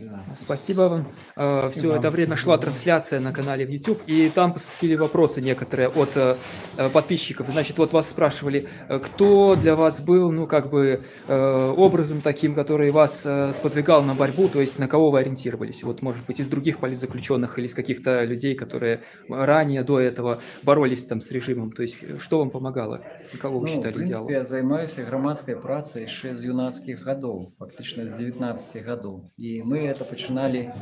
Спасибо вам. Все это время шла трансляция на канале в YouTube, и там поступили вопросы некоторые от подписчиков. Значит, вот вас спрашивали, кто для вас был, ну, как бы, образом таким, который вас сподвигал на борьбу, то есть на кого вы ориентировались? Вот, может быть, из других политзаключенных или из каких-то людей, которые ранее, до этого боролись там с режимом, то есть что вам помогало? Кого вы считали в принципе, идеалом? я займаюся громадской працей еще с юнацких годов, фактично с 19 годов. И мы это починали,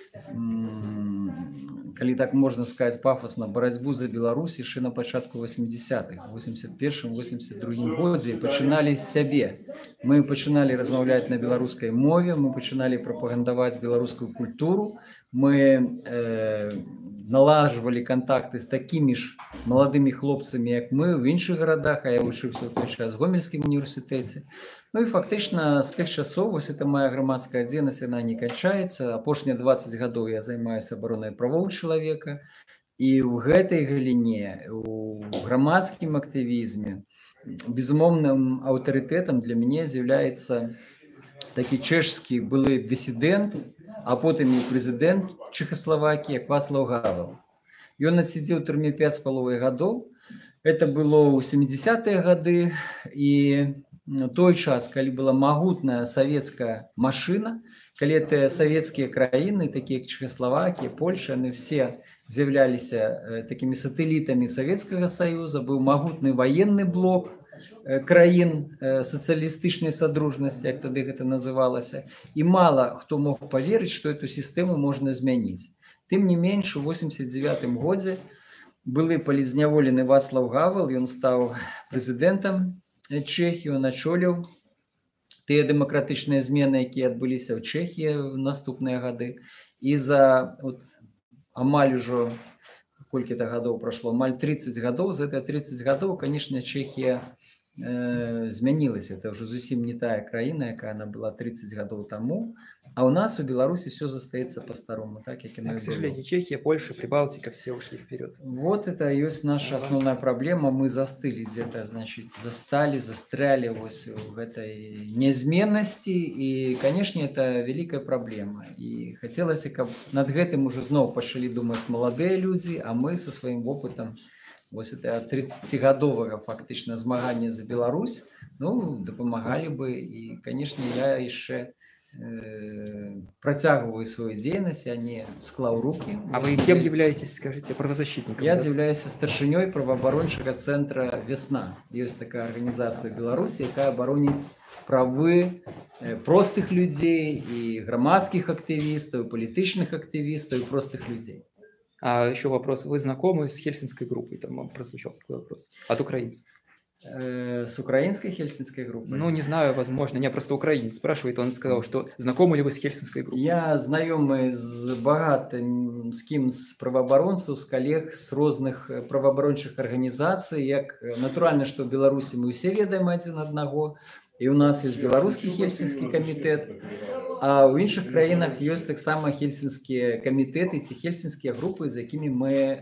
коли так можно сказать пафосно, борьбу за Беларусь еще на початку 80-х, в 81-82 году, и починали с себе. Мы починали размовлять на белорусской мове, мы починали пропагандовать белорусскую культуру, мы налаживали контакты с такими ж молодыми хлопцами, як мы, в інших городах, а я вчився в той час в Гомельському університеті. Ну і фактично з тих часов, ось це моя громадська діяльність, вона не кончається. Апошні 20 годів я займаюся обороною правов чоловіка. І в гэтай галіне, у громадскім активізме, безумовным аўтарытэтам для мяне з'яўляецца такі чэшскі былы дысідэнт, а потым і прэзідэнт Чэхаславакіі Вацлаў Гавел. Ён адсидзеў у турме 5,5 гадоў. Это было ў 70-е гады, і той час, калі была магутная савецкая машына, калі это савецкія краіны, такія як Чэхаславакія, Польша, яны все з'яўляліся такімі сатэлітамі Савецкага Саюза, быў магутны ваенны блок краін сацыялістычнай садружнасці, як тады гэта называлася, і мала хто мог поверыць, што эту сістэму можна змяніць. Тым не менш, у 89-м годзе былы палізняволены Вацлаў Гавел, ён стаў прэзідэнтам Чэхіі, ён ачоліў тыя дэмакратычныя змены, якія адбыліся ў Чэхіі ў наступныя гады. І за амаль ужо, колькі-то гадоў прашло, амаль 30 гадоў, за гэта 30 гадоў, канешне, Чэхія змянілася. Это ўжо зусім не тая краіна, якая она была 30 гадоў таму, а у нас у Беларуси все застаецца по-старому, так, як и на к сожалению, Чехия, Польша, Прибалтика, все ушли вперед. Вот это есть наша основная проблема. Мы застыли где-то, значит, застряли в этой неизменности. И, конечно, это великая проблема. И хотелось, чтобы над гэтым уже снова пошли думать молодые люди, а мы со своим опытом вот это 30-годового фактично змагання за Беларусь, ну, допомагали бы. И, конечно, я еще протягиваю свою деятельность, я не склал руки. А вы кем являетесь, скажите, правозащитником? Я являюсь старшиней правоабарончага центра «Весна». Есть такая организация в Беларуси, якая оборонит правы простых людей, и громадских активистов, и политичных активистов, и простых людей. А еще вопрос. Вы знакомы с Хельсинской группой? Там прозвучал такой вопрос. От украинцев. С украинской хельсинской группой? Ну, не знаю, возможно. Не, просто украинец спрашивает, он сказал, что знакомы ли вы с Хельсинской группой? Я знакомый с багатым, с кем, с правоабаронцев, с коллег, с разных правоабарончих организаций. Як, натурально, что в Беларуси мы все ведаем один одного, и у нас есть белорусский Хельсинский комитет, а в інших країнах є так само хельсинські комітети, ці хельсинські групи, з якими ми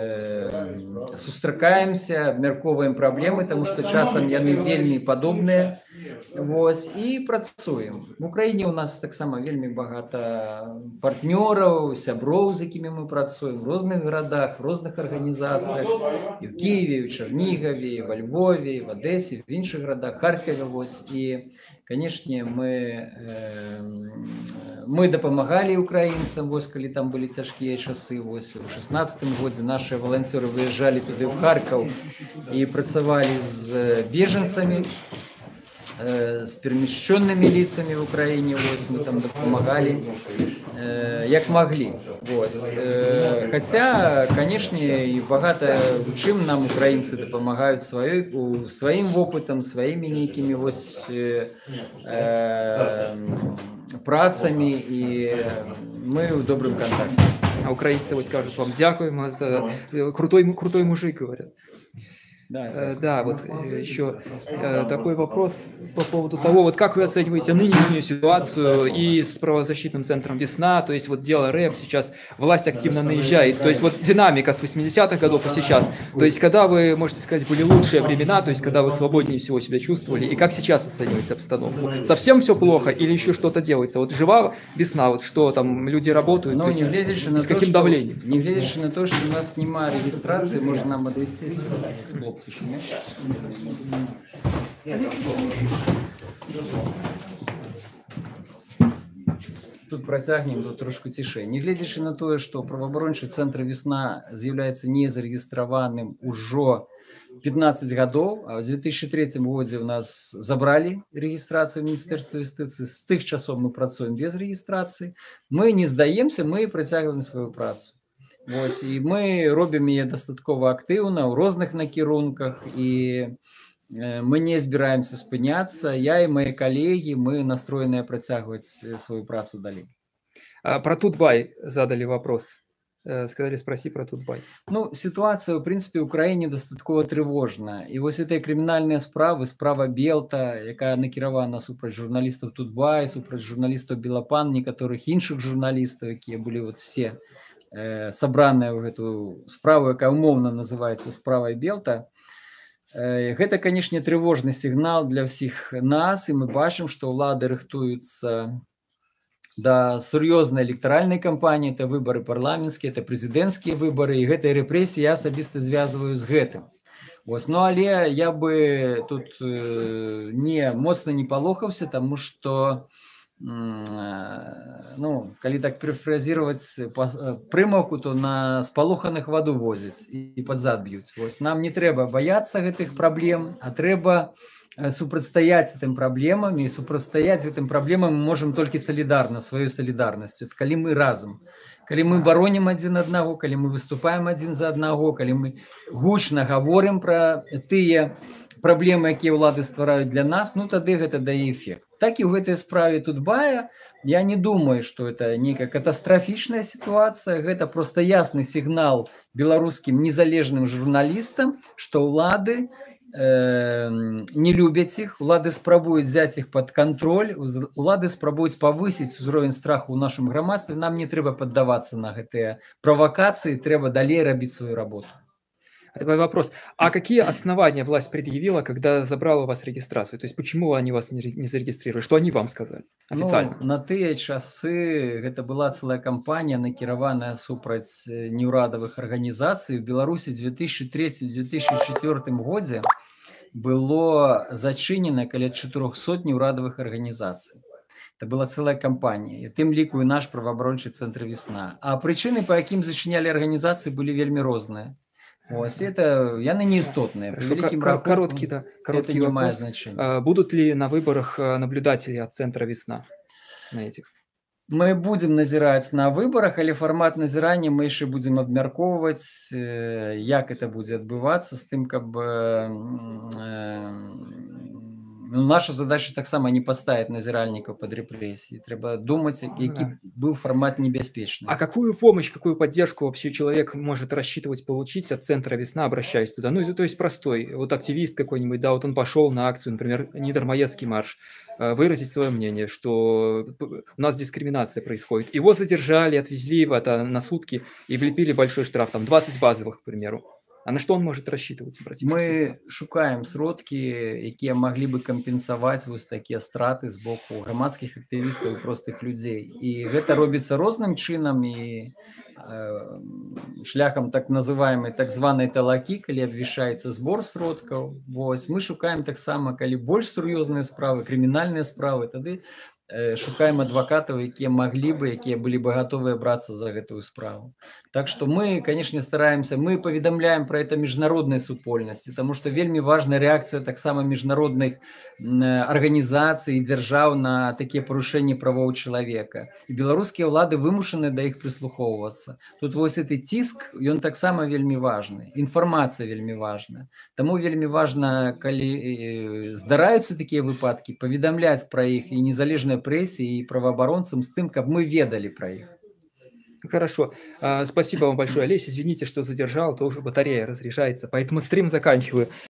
сустракаємося, обмірковуємо проблеми, тому що часом вони вельми подобні, ось, і працюємо. В Україні у нас так само вельми багато партнерів, сябров, з якими ми працюємо в різних городах, в різних організаціях, і в Києві, і в Чернігові, і во Львові, і в Одесі, в інших городах, Харкові, ось, і конечно, мы допомагали украинцам, когда там были тяжкие часы. В 2016 году наши волонтеры выезжали туда, в Харьков, и працевали с беженцами, с перемещенными лицами в Украине. Мы там допомагали, як могли. Хотя, конечно, и богато чим нам украинцы допомагают своим опытом, своими некими працами, и мы в добром контакте. А украинцы скажут вам: дякуємо за крутой мужик, говорят. Да, вот еще такой вопрос по поводу того, вот как вы оцениваете нынешнюю ситуацию и с правозащитным центром «Весна», то есть вот дело рэп, сейчас власть активно наезжает, то есть вот динамика с 80-х годов и сейчас, то есть когда вы, можете сказать, были лучшие времена, то есть когда вы свободнее всего себя чувствовали, и как сейчас оцениваете обстановку? Совсем все плохо или еще что-то делается? Вот жива «Весна», вот что там люди работают, но не глядишь на с каким давлением? Не глядишь на то, что у нас нема регистрации, можно нам отвести хлопцы шумят. Тут працягнем, тут трошку цішэй. Не гледзячы на тое, што праваабарончы цэнтр «Весна» з'яўляецца незарэгістраваным ужо 15 гадоў, а ў 2003 годзе ў нас забралі рэгістрацыю Міністэрства юстыцыі. З тых часоў мы працуем без рэгістрацыі. Мы не здаемся, мы працягваем сваю працу. Вось, і мы робім яе дастаткова актыўна ў розных накірунках, і мы не збіраемся спыняцца. Я і мои калегі, мы настроеныя працягваць сваю працу далей. Про Тутбай задали вопрос. Сказали, спроси про Тутбай. Ну, ситуация, в принципе, в Украине достаткова тревожна. И вот этой криминальные справы, справа Белта, яка накіравана супраць журналистов Тутбай, супраць журналистов Белопан, некоторых іншых журналистов, якія были вот все собранные в эту справу, якая умовно называется справой Белта. Гэта, конечно, тревожный сигнал для всех нас, и мы бачым, что улады рыхтуются до сур'ёзнай электаральнай кампаніі, это выборы парламенцкія, это прэзідэнцкія выборы, і гэтыя рэпрэсіі я асабіста звязваю з гэтым. Вось, ну, але я бы тут моцна не палохаўся, таму што ну, калі так перефразировать прымаўку, то на спалоханых ваду возяць і пад зад б'юць. Вось, нам не трэба баяцца гэтых праблем, а трэба супрацьстаяць гэтым праблемам, і супрацьстаяць гэтым праблемам мы можам толькі салідарна, сваёй салідарнасцю. Калі мы разам, калі мы баронім адзін аднаго, калі мы выступаем адзін за аднаго, калі мы гучна гаворым пра тыя праблемы, якія ўлады ствараюць для нас, ну тады гэта дае эфект. Так і ў гэтай справе Тутбая я не думаю, што это нейкая катастрафічная сітуацыя, гэта проста ясны сігнал беларускім незалежным журналістам, што ўлады не любяць іх, улады спрабуюць взять іх под контроль, улады спрабуюць павысіць узровень страху ў нашым грамадстве. Нам не трэба паддавацца на гэтыя правакацыі, трэба далей рабіць сваю работу. Такой вопрос. А какие основания власть предъявила, когда забрала у вас регистрацию? То есть почему они вас не зарегистрировали? Что они вам сказали официально? Ну, на тыя часы гэта была целая кампанія, накіраваная супраць неўрадавых арганізацый. В Беларусі 2003-2004 годзе было зачынена каля 400 неўрадавых арганізацый. Это была целая кампанія, і тым ліку і наш праваабарончы цэнтр «Весна». А прычыны, па якім зачынялі арганізацыі, былі вельмі розныя. Ось это яны неістотныя. Короткий вопрос. Будут ли на выборах наблюдатели от центра «Весна» на этих? Мы будем назирать на выборах, але формат назирания мы еще будем абмяркоўваць, як это будет адбывацца, з тым, каб наша задача таксама не поставить назиральников под репрессии. Треба думать, який был формат небеспечный. А какую помощь, какую поддержку вообще человек может рассчитывать получить от центра «Весна», обращаясь туда? Ну, то есть простой, вот активист какой-нибудь, да, вот он пошел на акцию, например, Недормоедский марш, выразить свое мнение, что у нас дискриминация происходит. Его задержали, отвезли на сутки и влепили большой штраф, там 20 базовых, к примеру. А на что он может рассчитывать? Мы шукаем сродки, якія могли бы компенсовать вот такие страты з боку громадских активистов и простых людей. И это робится розным чином и шляхом так называемой так званой талаки, коли обвешается сбор сродков. Вось. Мы шукаем так само, коли больш сур'ёзныя справы, криминальные справы, тады шукаем адвокатов, якія могли бы, якія были бы готовы браться за гэтую справу. Так что мы, конечно, стараемся, мы поведомляем про это международной супольности, потому что вельмі важная реакция так само международных организаций и держав на такие порушения правоў человека. И белорусские влады вымушаны до их прислухоўвацца. Тут вот этот тиск, он так само вельмі важный, информация вельмі важная. Тому вельмі важно, коли здараюцца такие выпадки, поведомлять про их и незалежной прессе, и правоабаронцам с тым, каб мы ведали про их. Хорошо. Спасибо вам большое, Олесь. Извините, что задержал, тоже батарея разряжается, поэтому стрим заканчиваю.